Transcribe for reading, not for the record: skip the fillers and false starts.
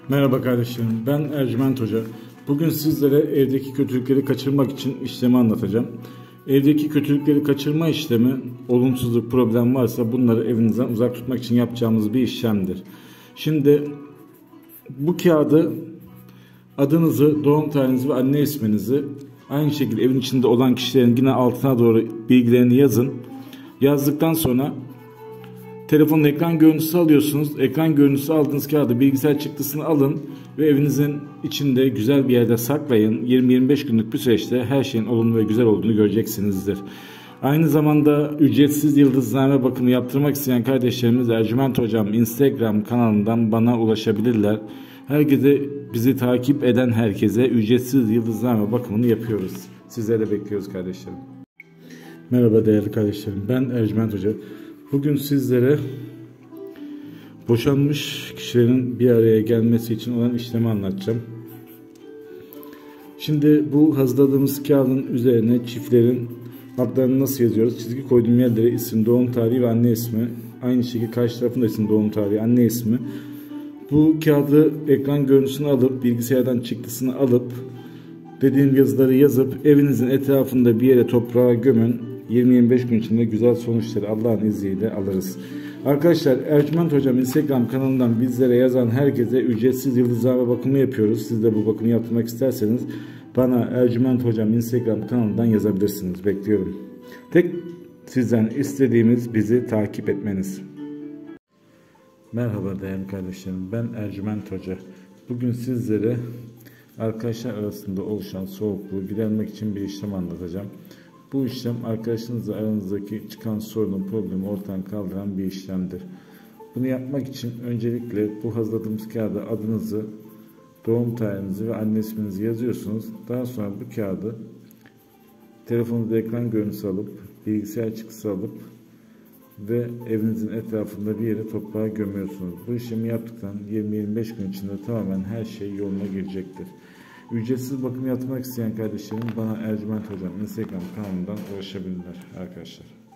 Merhaba kardeşlerim, ben Ercüment Hoca. Bugün sizlere evdeki kötülükleri kaçırmak için işlemi anlatacağım. Evdeki kötülükleri kaçırma işlemi, olumsuzluk, problem varsa bunları evinizden uzak tutmak için yapacağımız bir işlemdir. Şimdi bu kağıdı adınızı, doğum tarihinizi ve anne isminizi aynı şekilde evin içinde olan kişilerin yine altına doğru bilgilerini yazın. Yazdıktan sonra telefonun ekran görüntüsü alıyorsunuz. Ekran görüntüsü aldığınız kağıdı bilgisayar çıktısını alın ve evinizin içinde güzel bir yerde saklayın. 20-25 günlük bir süreçte her şeyin olumlu ve güzel olduğunu göreceksinizdir. Aynı zamanda ücretsiz yıldızname bakımı yaptırmak isteyen kardeşlerimiz Ercüment Hocam Instagram kanalından bana ulaşabilirler. Herkese, bizi takip eden herkese ücretsiz yıldızname bakımını yapıyoruz. Sizleri bekliyoruz kardeşlerim. Merhaba değerli kardeşlerim, ben Ercüment Hoca. Bugün sizlere boşanmış kişilerin bir araya gelmesi için olan işlemi anlatacağım. Şimdi bu hazırladığımız kağıdın üzerine çiftlerin adlarını nasıl yazıyoruz? Çizgi koyduğum yerlere isim, doğum tarihi ve anne ismi. Aynı şekilde karşı tarafında isim, doğum tarihi, anne ismi. Bu kağıdı ekran görüntüsünü alıp bilgisayardan çıktısını alıp dediğim yazıları yazıp evinizin etrafında bir yere toprağa gömün. 20-25 gün içinde güzel sonuçları Allah'ın izniyle alırız. Arkadaşlar, Ercüment Hocam Instagram kanalından bizlere yazan herkese ücretsiz yıldızname bakımı yapıyoruz. Siz de bu bakımı yaptırmak isterseniz bana Ercüment Hocam Instagram kanalından yazabilirsiniz. Bekliyorum. Tek sizden istediğimiz bizi takip etmeniz. Merhaba değerli kardeşlerim, ben Ercüment Hoca. Bugün sizlere arkadaşlar arasında oluşan soğukluğu gidermek için bir işlem anlatacağım. Bu işlem arkadaşınızla aranızdaki çıkan sorunun, problemi ortadan kaldıran bir işlemdir. Bunu yapmak için öncelikle bu hazırladığımız kağıda adınızı, doğum tarihinizi ve anne isminizi yazıyorsunuz. Daha sonra bu kağıdı telefonunuzda ekran görüntüsü alıp, bilgisayar çıktısı alıp ve evinizin etrafında bir yere toprağa gömüyorsunuz. Bu işlemi yaptıktan 20-25 gün içinde tamamen her şey yoluna girecektir. Ücretsiz bakım yaptırmak isteyen kardeşlerim bana Ercüment Hocam Instagram kanalından ulaşabilirler arkadaşlar.